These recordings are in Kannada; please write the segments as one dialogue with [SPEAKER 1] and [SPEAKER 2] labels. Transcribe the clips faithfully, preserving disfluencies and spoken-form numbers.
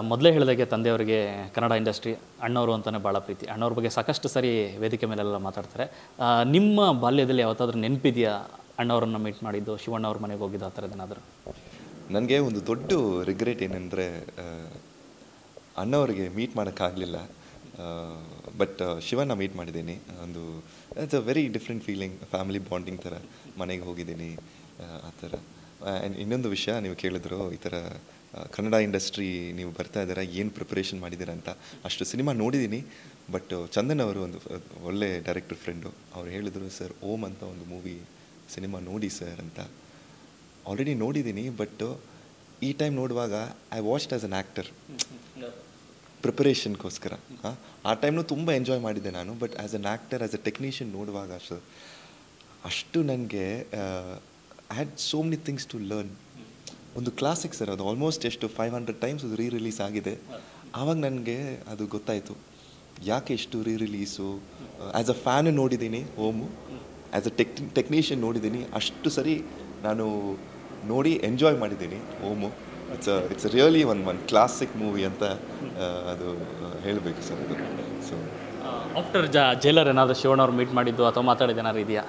[SPEAKER 1] ಮೊದಲೇ ಹೇಳಿದಾಗೆ ತಂದೆಯವರಿಗೆ ಕನ್ನಡ ಇಂಡಸ್ಟ್ರಿ ಅಣ್ಣವರು ಅಂತಲೇ ಭಾಳ ಪ್ರೀತಿ. ಅಣ್ಣವ್ರ ಬಗ್ಗೆ ಸಾಕಷ್ಟು ಸರಿ ವೇದಿಕೆ ಮೇಲೆಲ್ಲ ಮಾತಾಡ್ತಾರೆ. ನಿಮ್ಮ ಬಾಲ್ಯದಲ್ಲಿ ಯಾವತ್ತಾದ್ರೂ ನೆನಪಿದೆಯಾ ಅಣ್ಣವ್ರನ್ನ ಮೀಟ್ ಮಾಡಿದ್ದು, ಶಿವಣ್ಣ ಅವ್ರ ಮನೆಗೆ ಹೋಗಿದ್ದು, ಆ ಥರದ್ದೇನಾದರೂ?
[SPEAKER 2] ನನಗೆ ಒಂದು ದೊಡ್ಡ ರಿಗ್ರೆಟ್ ಏನಂದರೆ ಅಣ್ಣವ್ರಿಗೆ ಮೀಟ್ ಮಾಡೋಕ್ಕಾಗಲಿಲ್ಲ. ಬಟ್ ಶಿವಣ್ಣ ಮೀಟ್ ಮಾಡಿದ್ದೀನಿ. ಒಂದು it's a very different feeling, family bonding ಥರ ಮನೆಗೆ ಹೋಗಿದ್ದೀನಿ ಆ ಥರ. ಆ್ಯಂಡ್ ಇನ್ನೊಂದು ವಿಷಯ ನೀವು ಕೇಳಿದ್ರು, ಈ ಥರ ಕನ್ನಡ ಇಂಡಸ್ಟ್ರಿ ನೀವು ಬರ್ತಾ ಇದ್ದೀರಾ, ಏನು ಪ್ರಿಪ್ರೇಷನ್ ಮಾಡಿದ್ದೀರಾ ಅಂತ. ಅಷ್ಟು ಸಿನಿಮಾ ನೋಡಿದ್ದೀನಿ. ಬಟ್ ಚಂದನ್ ಅವರು ಒಂದು ಒಳ್ಳೆ ಡೈರೆಕ್ಟರ್ ಫ್ರೆಂಡು, ಅವ್ರು ಹೇಳಿದರು, ಸರ್ ಓಮ್ ಅಂತ ಒಂದು ಮೂವಿ ಸಿನಿಮಾ ನೋಡಿ ಸರ್ ಅಂತ. ಆಲ್ರೆಡಿ ನೋಡಿದ್ದೀನಿ, ಬಟ್ ಈ ಟೈಮ್ ನೋಡುವಾಗ I watched as an actor, ಪ್ರಿಪರೇಷನ್ಗೋಸ್ಕರ. ಹಾಂ, ಆ ಟೈಮ್ನು ತುಂಬ ಎಂಜಾಯ್ ಮಾಡಿದ್ದೆ ನಾನು. But as an actor, as a technician ನೋಡುವಾಗ ಅಷ್ಟು ಅಷ್ಟು ನನಗೆ I had so many things to learn. ಒಂದು ಕ್ಲಾಸಿಕ್ ಸರ್, ಅದು ಆಲ್ಮೋಸ್ಟ್ ಎಷ್ಟು ಫೈವ್ ಹಂಡ್ರೆಡ್ ಟೈಮ್ಸ್ ಅದು ರೀ ರಿಲೀಸ್ ಆಗಿದೆ. ಆವಾಗ ನನಗೆ ಅದು ಗೊತ್ತಾಯಿತು ಯಾಕೆ ಎಷ್ಟು ರೀ ರಿಲೀಸು. ಆ್ಯಸ್ ಅ ಫ್ಯಾನು ನೋಡಿದ್ದೀನಿ Om, as a tech technician ನೋಡಿದ್ದೀನಿ. ಅಷ್ಟು ಸರಿ ನಾನು ನೋಡಿ ಎಂಜಾಯ್ ಮಾಡಿದ್ದೀನಿ Om. It's it's really one one classic movie ಅಂತ ಅದು ಹೇಳಬೇಕು ಸರ್ ಅದು. ಸೊ
[SPEAKER 1] ಆಫ್ಟರ್ ಜ ಜೈಲರ್ ಏನಾದರೂ ಶಿವಣ್ಣ ಅವ್ರು ಮೀಟ್ ಮಾಡಿದ್ದು ಅಥವಾ ಮಾತಾಡಿದ್ದೇನಾದ್ರು ಇದೆಯಾ?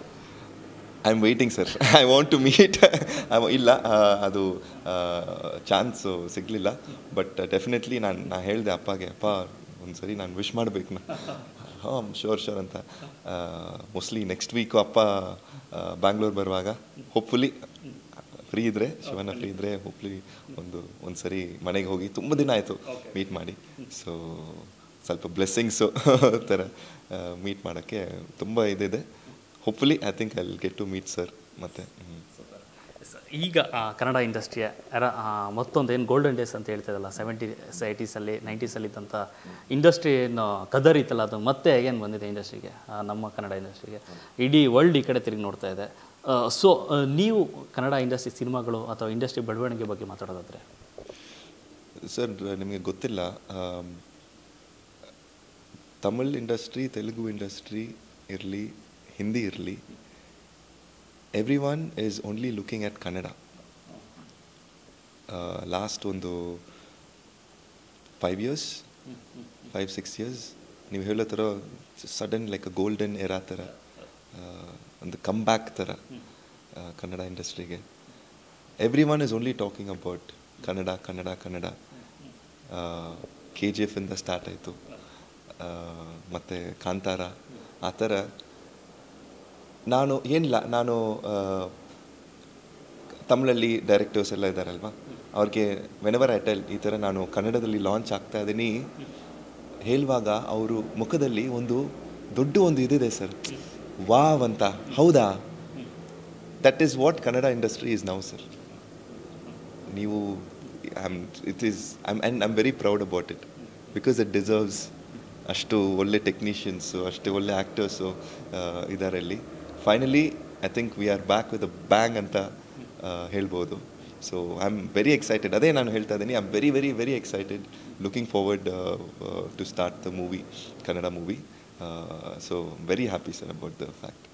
[SPEAKER 2] I am waiting sir, I want to meet. ಇಲ್ಲ, ಅದು ಚಾನ್ಸು ಸಿಗಲಿಲ್ಲ. ಬಟ್ ಡೆಫಿನೆಟ್ಲಿ ನಾನು ನಾ ಹೇಳಿದೆ ಅಪ್ಪಗೆ, ಅಪ್ಪ ಒಂದು ಸರಿ ನಾನು ವಿಶ್ ಮಾಡಬೇಕು ನಾ. ಹಾಂ, ಶೋರ್ ಶೋರ್ ಅಂತ. ಮೋಸ್ಟ್ಲಿ ನೆಕ್ಸ್ಟ್ ವೀಕು ಅಪ್ಪ ಬ್ಯಾಂಗ್ಳೂರು ಬರುವಾಗ ಹೋಪ್ಫುಲಿ ಫ್ರೀ ಇದ್ದರೆ, ಶಿವಣ್ಣ ಫ್ರೀ ಇದ್ದರೆ ಹೋಪ್ಫುಲಿ ಒಂದು ಒಂದು ಸರಿ ಮನೆಗೆ ಹೋಗಿ, ತುಂಬ ದಿನ ಆಯಿತು ಮೀಟ್ ಮಾಡಿ. ಸೊ ಸ್ವಲ್ಪ ಬ್ಲೆಸ್ಸಿಂಗ್ಸು ಥರ ಮೀಟ್ ಮಾಡೋಕ್ಕೆ ತುಂಬ ಇದಿದೆ. Hopefully I think I will get to meet sir. ಮತ್ತು
[SPEAKER 1] ಈಗ ಕನ್ನಡ ಇಂಡಸ್ಟ್ರಿಯ ಮತ್ತೊಂದು ಏನು ಗೋಲ್ಡನ್ ಡೇಸ್ ಅಂತ ಹೇಳ್ತಿದ್ದಲ್ಲ, ಸೆವೆಂಟಿ ಏಯ್ಟೀಸಲ್ಲಿ ನೈಂಟೀಸಲ್ಲಿ ಇದ್ದಂಥ ಇಂಡಸ್ಟ್ರಿ ಏನು ಕದರಿತ್ತಲ್ಲ, ಅದು ಮತ್ತೆ ಏನು ಬಂದಿದೆ ಇಂಡಸ್ಟ್ರಿಗೆ, ನಮ್ಮ ಕನ್ನಡ ಇಂಡಸ್ಟ್ರಿಗೆ. ಇಡೀ ವರ್ಲ್ಡ್ ಈ ಕಡೆ ತಿರುಗಿ ನೋಡ್ತಾ ಇದೆ. ಸೊ ನೀವು ಕನ್ನಡ ಇಂಡಸ್ಟ್ರಿ ಸಿನಿಮಾಗಳು ಅಥವಾ ಇಂಡಸ್ಟ್ರಿ ಬೆಳವಣಿಗೆ ಬಗ್ಗೆ ಮಾತಾಡೋದಾದರೆ?
[SPEAKER 2] ಸರ್, ನಿಮಗೆ ಗೊತ್ತಿಲ್ಲ, ತಮಿಳ್ ಇಂಡಸ್ಟ್ರಿ, ತೆಲುಗು ಇಂಡಸ್ಟ್ರಿ ಇರಲಿ, ಹಿಂದಿ ಇರಲಿ, everyone is only looking at Kannada. Last ಒಂದು five years five six years ನೀವು ಹೇಳೋ ಥರ sudden like a golden era ಥರ, ಒಂದು ಕಮ್ ಬ್ಯಾಕ್ ಥರ ಕನ್ನಡ ಇಂಡಸ್ಟ್ರಿಗೆ. Everyone is only talking about Kannada Kannada Kannada. K G F ಇಂದ ಸ್ಟಾರ್ಟ್ ಆಯಿತು, ಮತ್ತು ಕಾಂತಾರ, ಆ ಥರ. ನಾನು ಏನಿಲ್ಲ, ನಾನು ತಮಿಳಲ್ಲಿ ಡೈರೆಕ್ಟರ್ಸ್ ಎಲ್ಲ ಇದ್ದಾರಲ್ವ, ಅವ್ರಿಗೆ ವೆನೆವರ್ ಐ ಟೆಲ್ ಈ ಥರ ನಾನು ಕನ್ನಡದಲ್ಲಿ ಲಾಂಚ್ ಆಗ್ತಾ ಇದ್ದೀನಿ ಹೇಳುವಾಗ ಅವರು ಮುಖದಲ್ಲಿ ಒಂದು ದೊಡ್ಡ ಒಂದು ಇದಿದೆ ಸರ್, ವಾವ್ ಅಂತ. ಹೌದಾ, that is what Kannada industry is now sir. ನೀವು aim it is aim and I am very proud about it, because it deserves. ಅಷ್ಟು ಒಳ್ಳೆ ಟೆಕ್ನಿಷಿಯನ್ಸು, ಅಷ್ಟು ಒಳ್ಳೆ ಆ್ಯಕ್ಟರ್ಸು ಇದ್ದಾರೆ ಇಲ್ಲಿ. Finally I think we are back with a bang ಅಂತ ಹೇಳ್ಬೋದು. So I am very excited. ಅದೇ ನಾನು ಹೇಳ್ತಾ ಇದ್ದೀನಿ, I am very very very excited, looking forward to start the movie, Kannada movie. So very happy sir about the fact.